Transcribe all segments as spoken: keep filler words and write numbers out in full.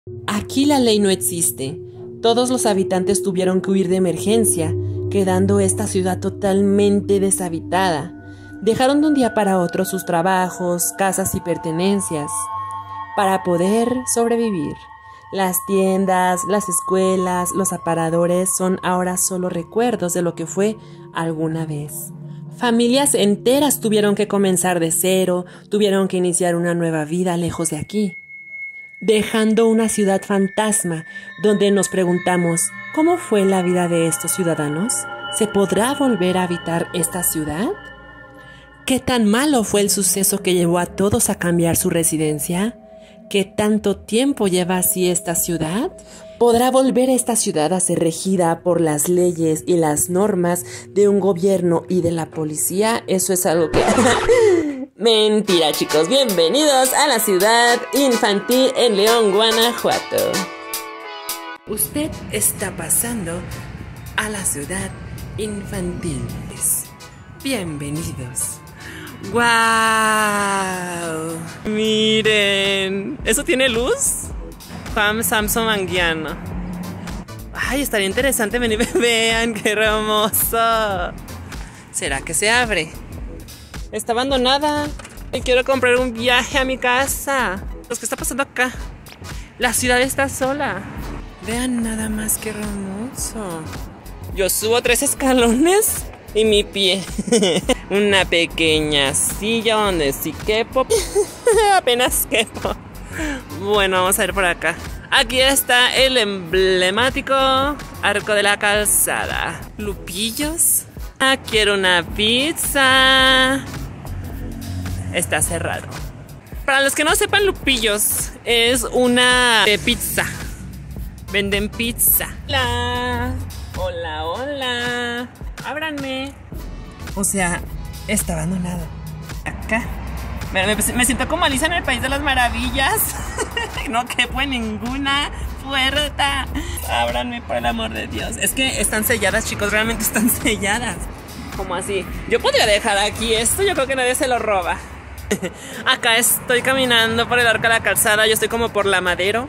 Aquí la ley no existe. Todos los habitantes tuvieron que huir de emergencia, quedando esta ciudad totalmente deshabitada. Dejaron de un día para otro sus trabajos, casas y pertenencias para poder sobrevivir. Las tiendas, las escuelas, los aparadores son ahora solo recuerdos de lo que fue alguna vez. Familias enteras tuvieron que comenzar de cero, tuvieron que iniciar una nueva vida lejos de aquí, dejando una ciudad fantasma donde nos preguntamos, ¿cómo fue la vida de estos ciudadanos? ¿Se podrá volver a habitar esta ciudad? ¿Qué tan malo fue el suceso que llevó a todos a cambiar su residencia? ¿Qué tanto tiempo lleva así esta ciudad? ¿Podrá volver esta ciudad a ser regida por las leyes y las normas de un gobierno y de la policía? Eso es algo que... Mentira, chicos. Bienvenidos a la ciudad infantil en León, Guanajuato. Usted está pasando a la ciudad infantil. Bienvenidos. ¡Wow! Miren, ¿eso tiene luz? Juan Samson Anguiano. Ay, estaría interesante venir. Vean qué hermoso. ¿Será que se abre? Está abandonada. Y quiero comprar un viaje a mi casa. Pues, ¿qué está pasando acá? La ciudad está sola. Vean nada más que hermoso. Yo subo tres escalones y mi pie. Una pequeña silla donde sí quepo. Apenas quepo. Bueno, vamos a ir por acá. Aquí está el emblemático Arco de la Calzada. Lupillos. Ah, quiero una pizza. Está cerrado. Para los que no sepan, Lupillos es una de pizza. Venden pizza. Hola. Hola, hola. Ábranme. O sea, está abandonado. Acá. Me, me, me siento como Alicia en el País de las Maravillas. No quepo en ninguna puerta. Ábranme, por el amor de Dios. Es que están selladas, chicos. Realmente están selladas. ¿Cómo así? Yo podría dejar aquí esto. Yo creo que nadie se lo roba. Acá estoy caminando por el Arco de la Calzada. Yo estoy como por la Madero.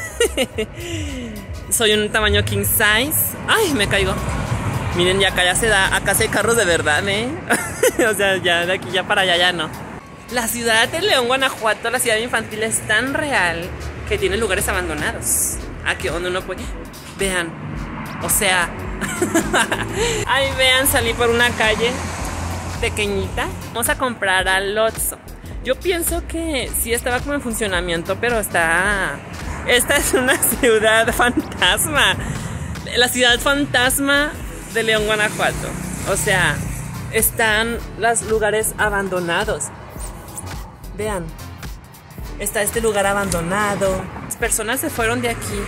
Soy un tamaño king size. Ay, me caigo. Miren, ya acá ya se da. Acá sí hay carros de verdad, ¿eh? O sea, ya de aquí ya para allá ya no. La ciudad de León, Guanajuato, la ciudad infantil, es tan real que tiene lugares abandonados. Aquí donde uno puede... Vean. O sea... Ay, vean, salí por una calle pequeñita. Vamos a comprar al Oxxo. Yo pienso que sí estaba como en funcionamiento, pero está... Esta es una ciudad fantasma. La ciudad fantasma de León, Guanajuato. O sea, están los lugares abandonados. Vean, está este lugar abandonado. Las personas se fueron de aquí.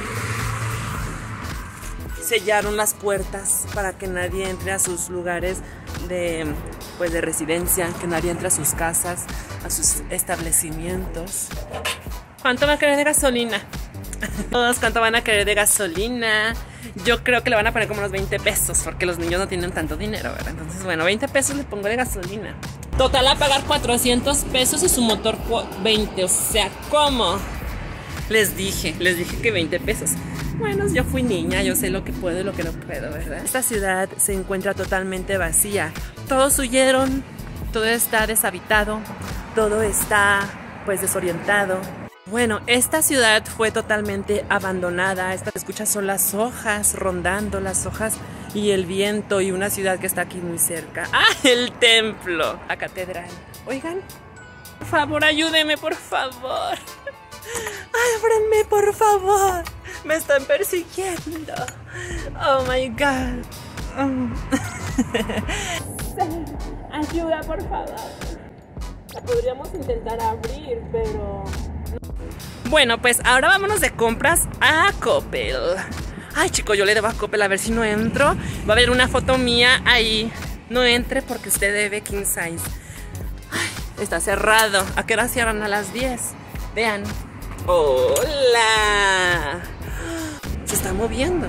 Sellaron las puertas para que nadie entre a sus lugares de, pues, de residencia, que nadie entre a sus casas, a sus establecimientos. ¿Cuánto va a querer de gasolina? Todos, ¿cuánto van a querer de gasolina? Yo creo que le van a poner como unos veinte pesos, porque los niños no tienen tanto dinero, ¿verdad? Entonces, bueno, veinte pesos le pongo de gasolina. Total a pagar cuatrocientos pesos y su motor veinte. O sea, ¿cómo? Les dije, les dije que veinte pesos. Bueno, yo fui niña, yo sé lo que puedo y lo que no puedo, ¿verdad? Esta ciudad se encuentra totalmente vacía. Todos huyeron, todo está deshabitado, todo está, pues, desorientado. Bueno, esta ciudad fue totalmente abandonada. Esta escucha son las hojas rondando, las hojas y el viento, y una ciudad que está aquí muy cerca. ¡Ah, el templo! La catedral. Oigan, por favor, ayúdeme, por favor. Ábranme, por favor. Me están persiguiendo. Oh my God. Ayuda, por favor. La podríamos intentar abrir, pero... Bueno, pues ahora vámonos de compras a Coppel. Ay, chicos, yo le debo a Coppel, a ver si no entro. Va a haber una foto mía ahí. No entre porque usted debe king size. Ay, está cerrado. ¿A qué hora cierran? A las diez. Vean. ¡Hola! Se está moviendo.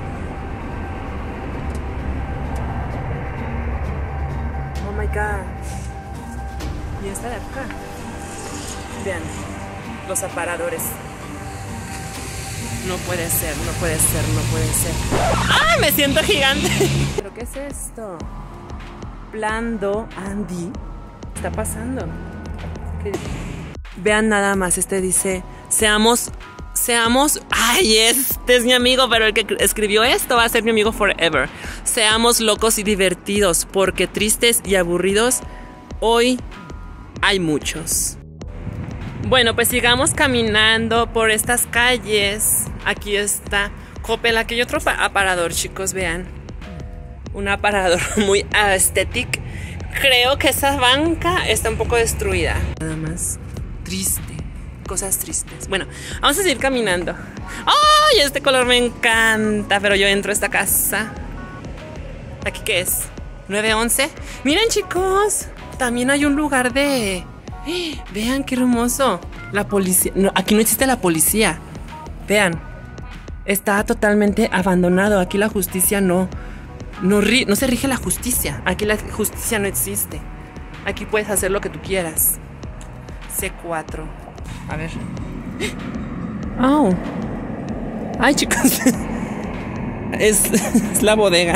Oh my God. Y esta de acá. Vean. Los aparadores. No puede ser, no puede ser, no puede ser. ¡Ay, me siento gigante! ¿Pero qué es esto? Plando Andy. ¿Qué está pasando? ¿Qué? Vean nada más, este dice, seamos, seamos, ay, este es mi amigo, pero el que escribió esto va a ser mi amigo forever. Seamos locos y divertidos, porque tristes y aburridos hoy hay muchos. Bueno, pues sigamos caminando por estas calles. Aquí está Coppel, aquí hay otro aparador, chicos, vean. Un aparador muy aesthetic. Creo que esa banca está un poco destruida. Nada más triste, cosas tristes. Bueno, vamos a seguir caminando. ¡Ay! Este color me encanta, pero yo entro a esta casa. ¿Aquí qué es? nueve once. Miren, chicos, también hay un lugar de... Vean qué hermoso. La policía, no, aquí no existe la policía. Vean, está totalmente abandonado. Aquí la justicia no no, ri, no se rige la justicia. Aquí la justicia no existe. Aquí puedes hacer lo que tú quieras. C cuatro. A ver. Oh. Ay, chicos. Es, es la bodega.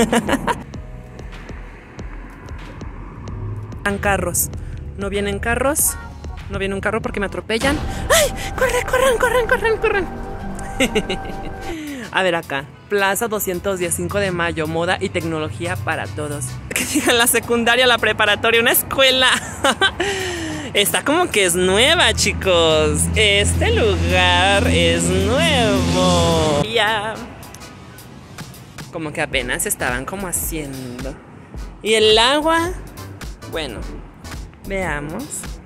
Van carros. No vienen carros. No viene un carro porque me atropellan. ¡Ay! ¡Corre, corran, corran, corran, corran! A ver acá. Plaza doscientos diez, cinco de mayo. Moda y tecnología para todos. Que digan la secundaria, la preparatoria, una escuela. Está como que es nueva, chicos. Este lugar es nuevo. Ya. Como que apenas estaban como haciendo. Y el agua. Bueno. Veamos.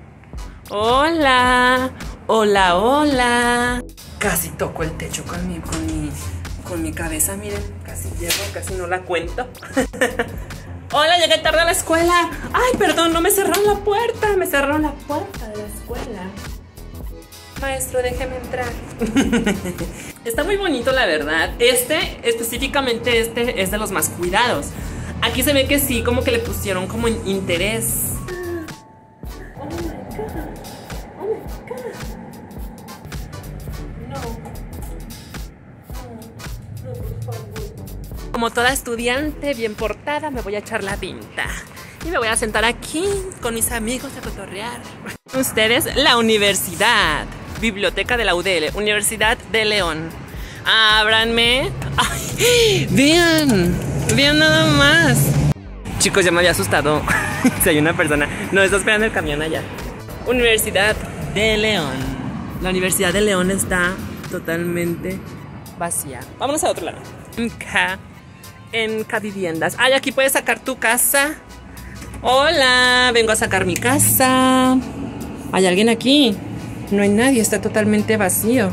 Hola, hola, hola. Casi toco el techo con mi, con mi, con mi cabeza, miren. Casi llego, casi no la cuento. Hola, llegué tarde a la escuela. Ay, perdón, no me cerraron la puerta. Me cerraron la puerta de la escuela. Maestro, déjeme entrar. Está muy bonito, la verdad. Este, específicamente este, es de los más cuidados. Aquí se ve que sí, como que le pusieron como en interés. Como toda estudiante bien portada, me voy a echar la pinta. Y me voy a sentar aquí con mis amigos a cotorrear. Ustedes, la universidad. Biblioteca de la U D L, Universidad de León. Ábranme. Ay, vean, vean nada más. Chicos, ya me había asustado. Si hay una persona. No, está esperando el camión allá. Universidad de León. La Universidad de León está totalmente vacía. Vámonos a otro lado. Acá. En K Viviendas. Ay, aquí puedes sacar tu casa. Hola, vengo a sacar mi casa. ¿Hay alguien aquí? No hay nadie, está totalmente vacío.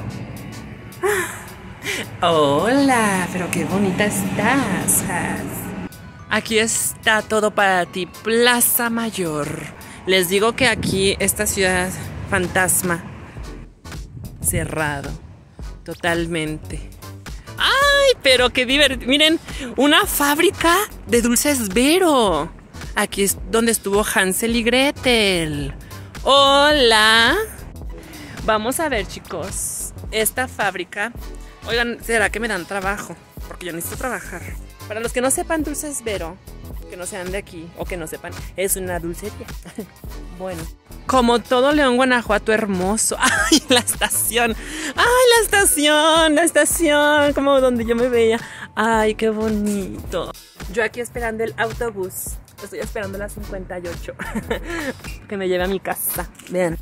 Ah. Hola, pero qué bonita estás. Aquí está todo para ti, Plaza Mayor. Les digo que aquí, esta ciudad fantasma, cerrado, totalmente. ¡Ay, pero qué divertido! Miren, una fábrica de dulces Vero. Aquí es donde estuvo Hansel y Gretel. ¡Hola! Vamos a ver, chicos. Esta fábrica... Oigan, ¿será que me dan trabajo? Porque yo necesito trabajar. Para los que no sepan, Dulces Vero, que no sean de aquí o que no sepan, es una dulcería. Bueno, como todo León, Guanajuato hermoso. ¡Ay, la estación! ¡Ay, la estación! La estación, como donde yo me veía. ¡Ay, qué bonito! Yo aquí esperando el autobús. Estoy esperando la cincuenta y ocho. Que me lleve a mi casa. Vean.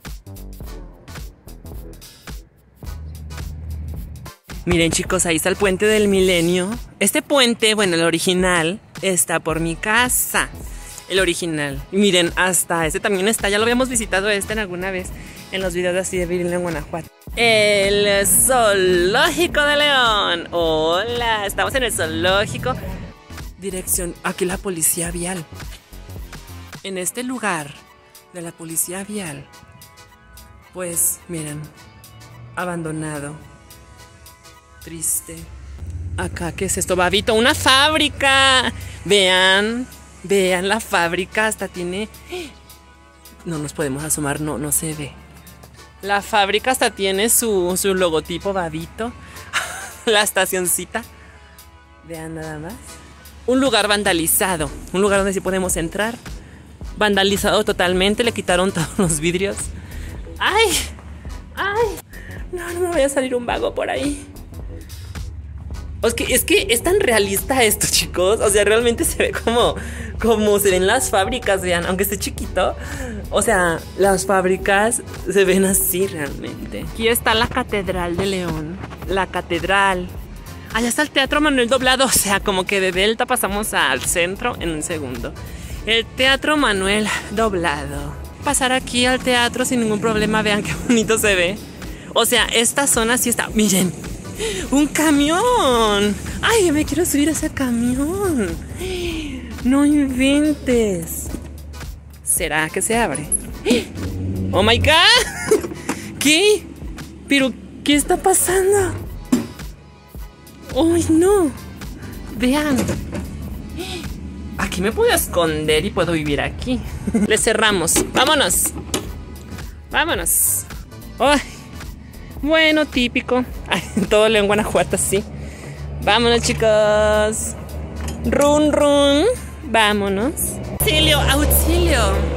Miren, chicos, ahí está el puente del Milenio. Este puente, bueno, el original, está por mi casa. El original. Y miren, hasta este también está. Ya lo habíamos visitado este en alguna vez en los videos así de Viril en Guanajuato. El Zoológico de León. Hola, estamos en el zoológico. Dirección, aquí la policía vial. En este lugar de la policía vial, pues, miren, abandonado. Triste. Acá, ¿qué es esto? Babito, una fábrica. Vean, vean la fábrica. Hasta tiene... No nos podemos asomar, no, no se ve. La fábrica hasta tiene su, su logotipo babito. La estacioncita. Vean nada más. Un lugar vandalizado. Un lugar donde sí podemos entrar. Vandalizado totalmente. Le quitaron todos los vidrios. ¡Ay! ¡Ay! No, no me vaya a salir un vago por ahí. Es que, es que es tan realista esto, chicos. O sea, realmente se ve como, como se ven las fábricas, vean, aunque esté chiquito. O sea, las fábricas se ven así realmente. Aquí está la Catedral de León. La Catedral. Allá está el Teatro Manuel doblado. O sea, como que de Delta pasamos al centro en un segundo. El Teatro Manuel doblado. Pasar aquí al teatro sin ningún problema. Vean qué bonito se ve. O sea, esta zona sí está... Miren. ¡Un camión! ¡Ay, me quiero subir a ese camión! ¡No inventes! ¿Será que se abre? ¡Oh, my God! ¿Qué? ¿Pero qué está pasando? ¡Ay, no! Vean. Aquí me puedo esconder y puedo vivir aquí. Le cerramos. ¡Vámonos! ¡Vámonos! ¡Ay! Bueno, típico. Ay, todo León, Guanajuato, sí. Vámonos, chicos. Run, run. Vámonos. Auxilio, auxilio.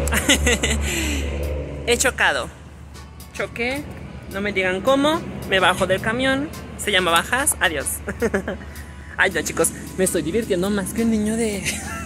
He chocado. Choqué. No me digan cómo. Me bajo del camión. Se llama bajas. Adiós. Ay, no, chicos. Me estoy divirtiendo más que un niño de...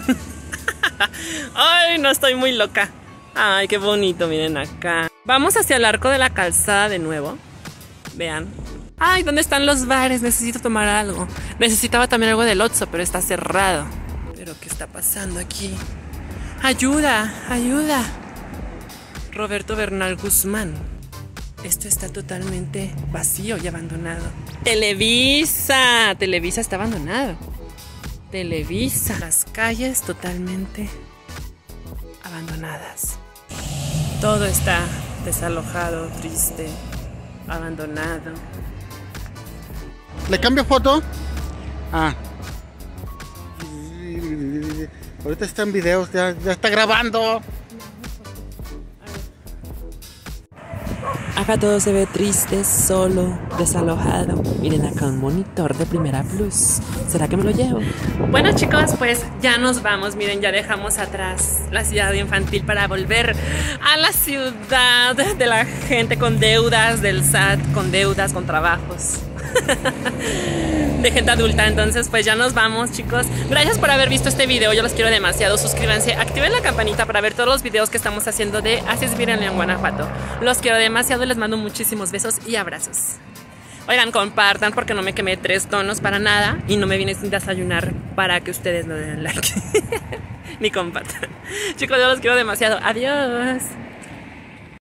Ay, no, estoy muy loca. Ay, qué bonito. Miren acá. Vamos hacia el Arco de la Calzada de nuevo. Vean. Ay, ¿dónde están los bares? Necesito tomar algo. Necesitaba también algo del Oxxo, pero está cerrado. ¿Pero qué está pasando aquí? ¡Ayuda! ¡Ayuda! Roberto Bernal Guzmán. Esto está totalmente vacío y abandonado. ¡Televisa! Televisa está abandonado. Televisa. Las calles totalmente abandonadas. Todo está desalojado, triste. Abandonado. ¿Le cambio foto? Ah. Ahorita está en videos, ya, ya está grabando. Acá todo se ve triste, solo, desalojado. Miren acá un monitor de Primera Plus. ¿Será que me lo llevo? Bueno, chicos, pues ya nos vamos. Miren, ya dejamos atrás la ciudad infantil para volver a la ciudad de la gente con deudas, del S A T, con deudas, con trabajos. De gente adulta. Entonces pues ya nos vamos, chicos. Gracias por haber visto este video, yo los quiero demasiado. Suscríbanse, activen la campanita para ver todos los videos que estamos haciendo de Así es Vivir en León, Guanajuato. Los quiero demasiado, les mando muchísimos besos y abrazos. Oigan, compartan porque no me quemé tres tonos para nada. Y no me vine sin desayunar para que ustedes no den like. Ni compartan. Chicos, yo los quiero demasiado. Adiós.